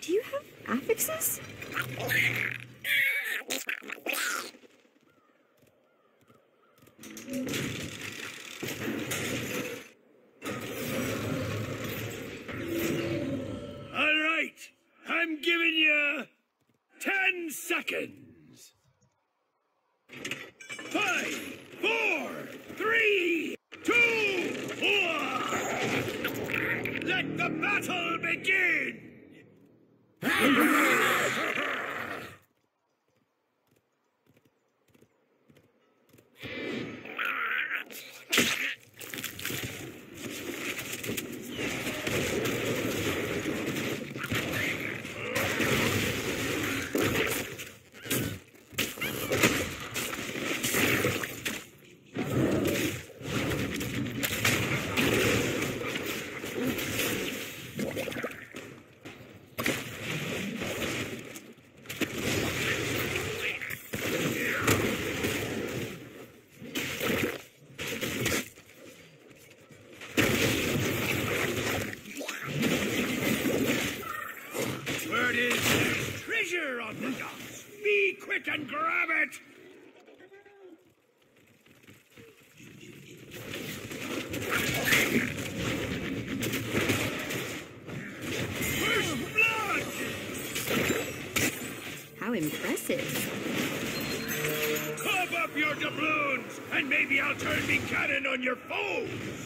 Do you have affixes? All right, I'm giving you 10 seconds. 5, 4, 3, 2, 1. Let the battle begin. Word is there's treasure on the docks. Be quick and grab it. First blood! How impressive. Club up your doubloons, and maybe I'll turn me cannon on your foes!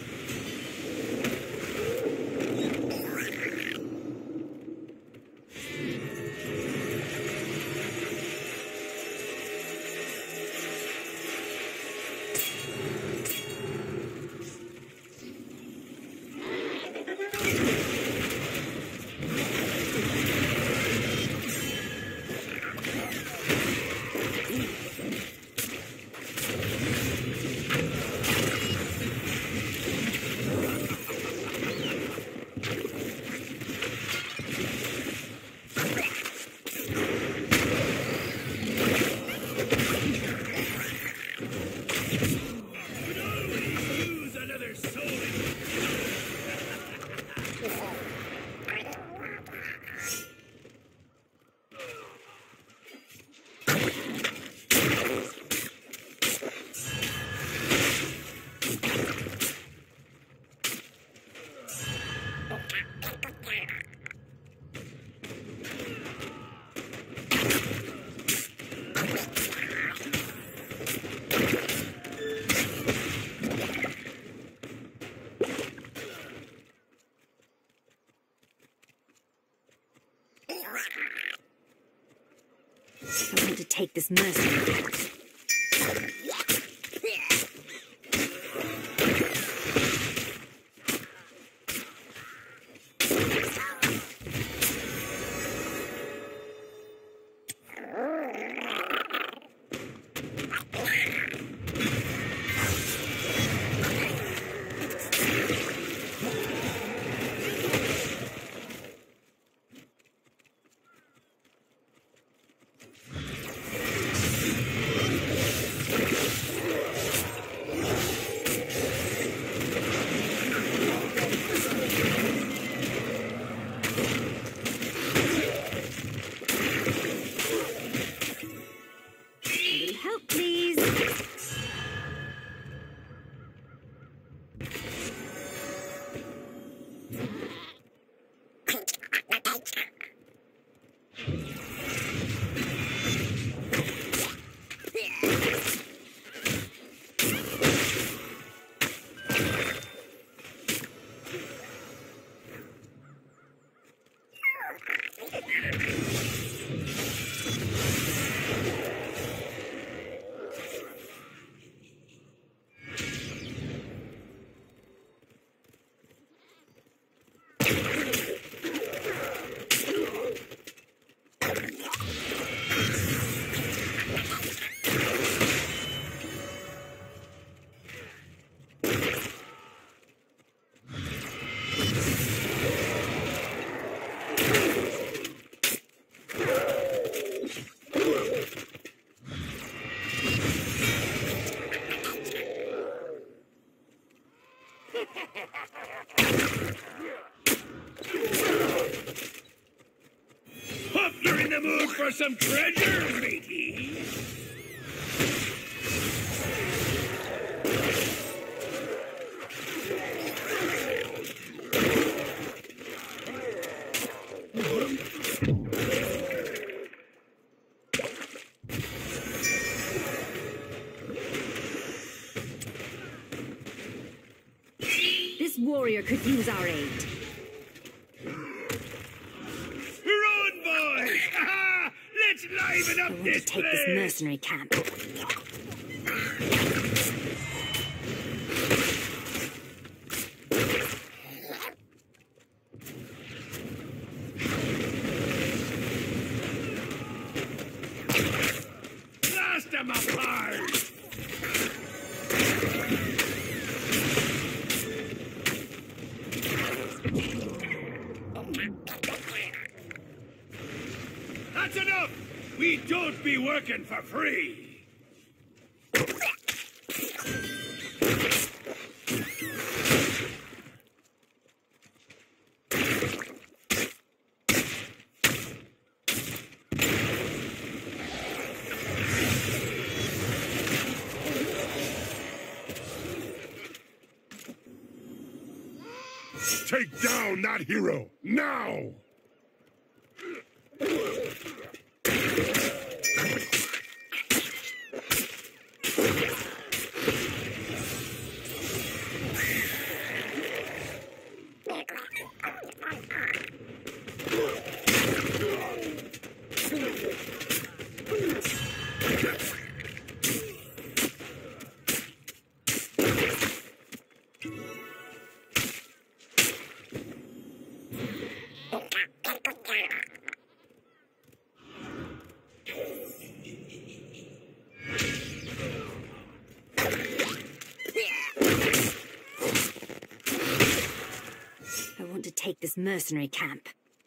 I want to take this mercenary out. the mood for some treasure, matey? This warrior could use our aid. Run, boys! Let's liven I up want this to take place! this mercenary camp. Blast them apart! That's enough! We don't be working for free! Take down that hero, now! I want to take this mercenary camp.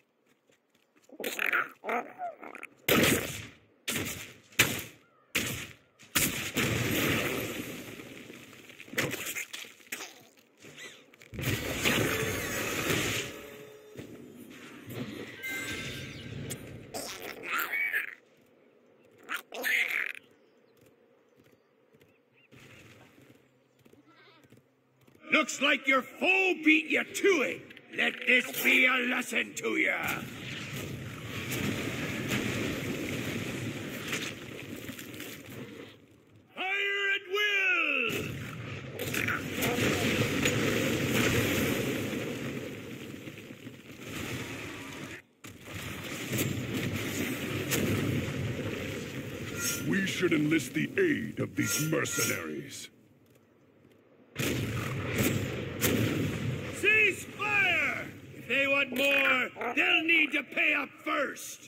Looks like your foe beat you to it. Let this be a lesson to you. Fire at will! We should enlist the aid of these mercenaries. Cease fire! If they want more, they'll need to pay up first.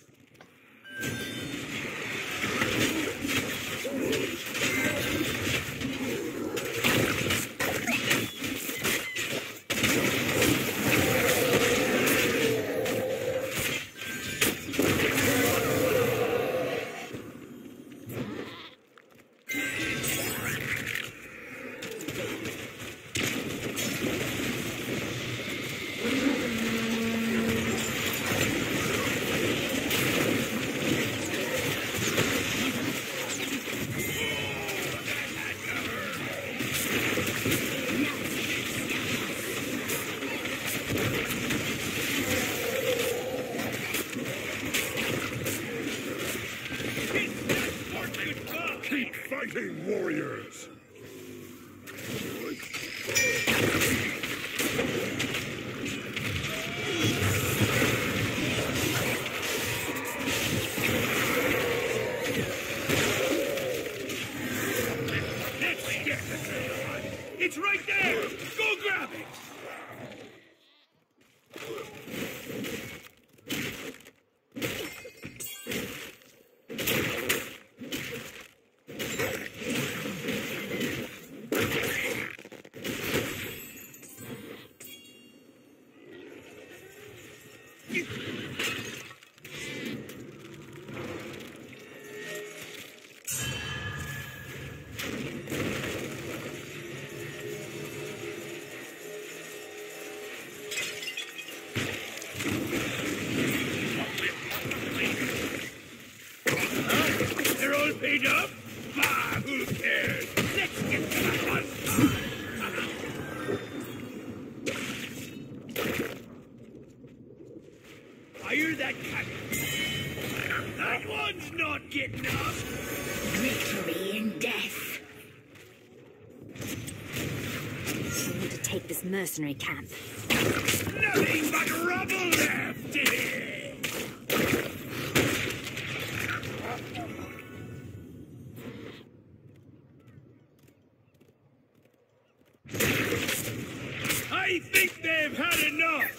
Keep fighting, warriors! Let's get this on. It's right there! Go grab it! fire that cannon. That one's not getting up. Victory in death. I want to take this mercenary camp. Nothing but rubble left. I think they've had enough.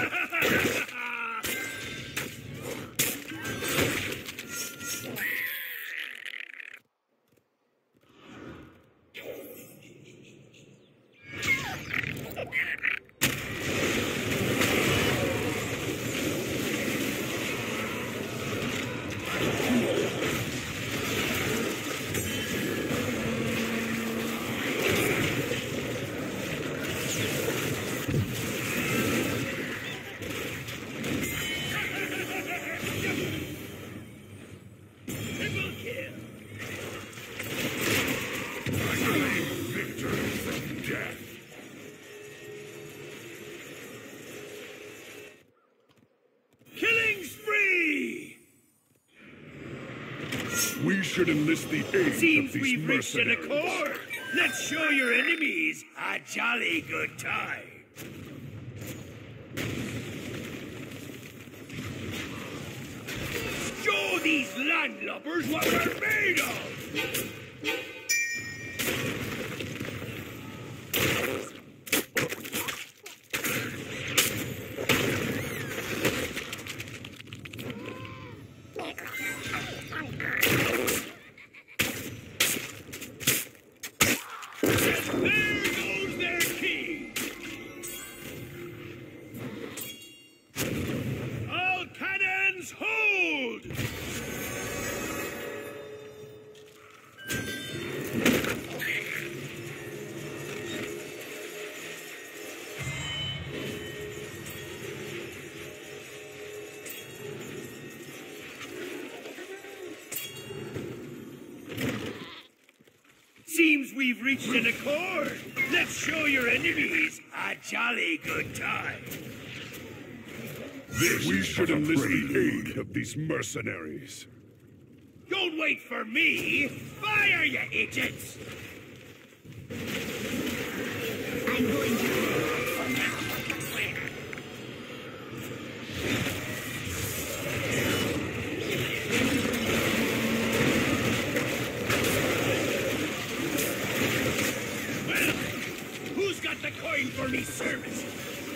We should enlist the aid Seems of these we've reached an mercenaries. accord. Let's show your enemies a jolly good time. Show these landlubbers what we're made of! Seems we've reached an accord. Let's show your enemies a jolly good time. We should enlist the aid of these mercenaries. Don't wait for me. Fire, you idiots! I'm going to... Who's got the coin for me service?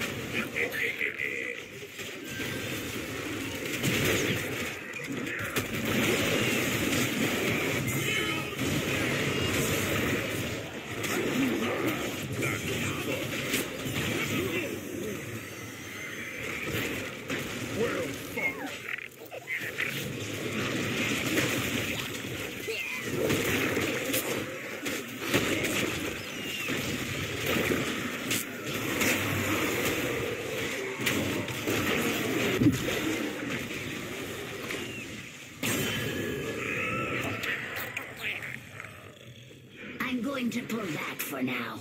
I'm going to pull back for now.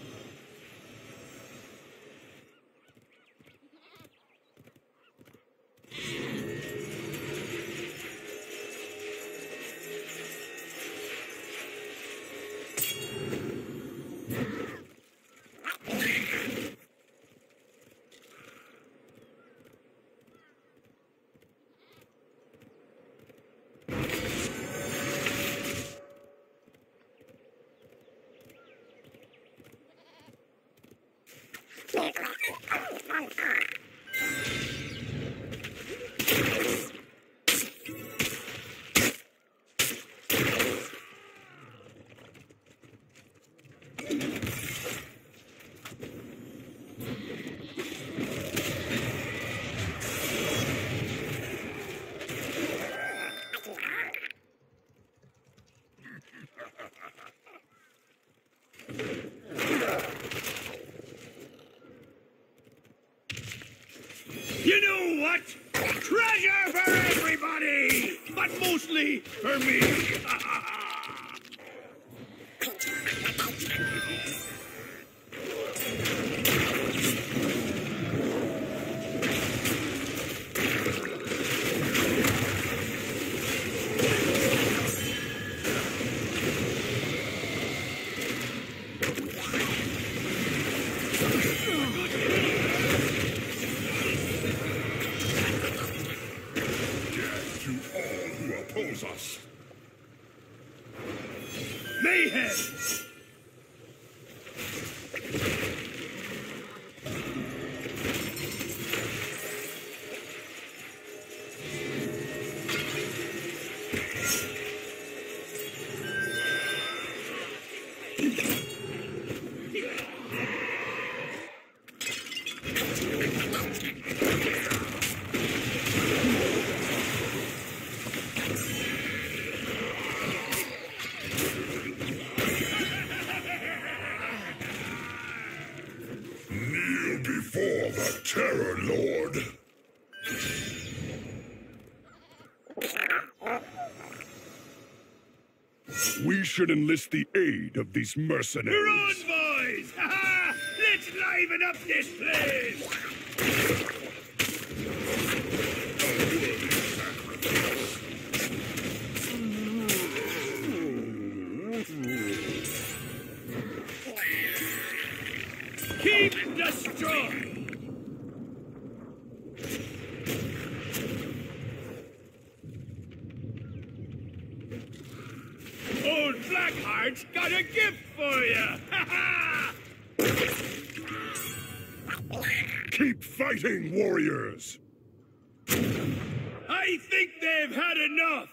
You know what? Treasure for everybody, but mostly for me. surrounds us. Mayhem! Kneel before the Terror Lord. We should enlist the aid of these mercenaries. We're on, boys! Ha-ha! Let's liven up this place! Keep destroying! Old Blackheart's got a gift for you! Ha-ha! Keep fighting, warriors! I think they've had enough!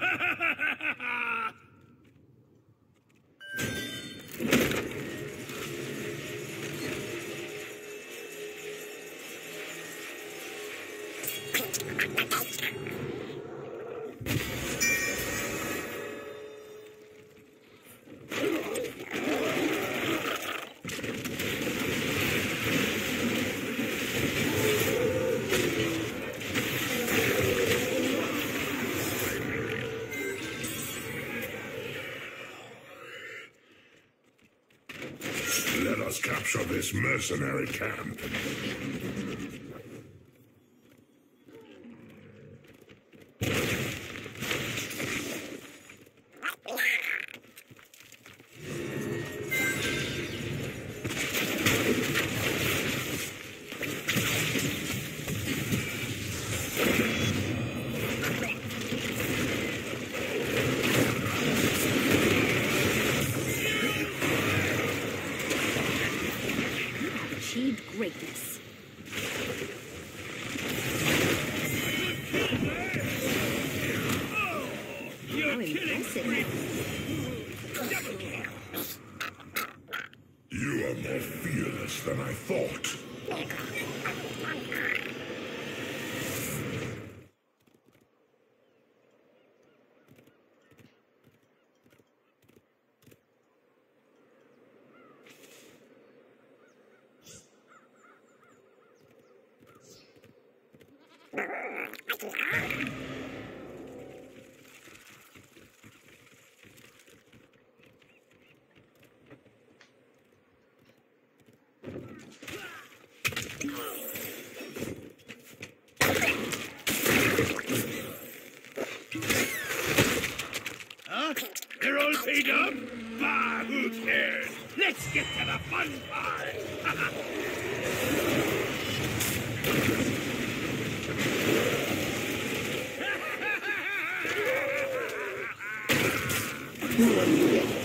Let us capture this mercenary camp. Achieved greatness. How impressive. You are more fearless than I thought. Huh? They're all paid up? Bah, who cares? Let's get to the fun part!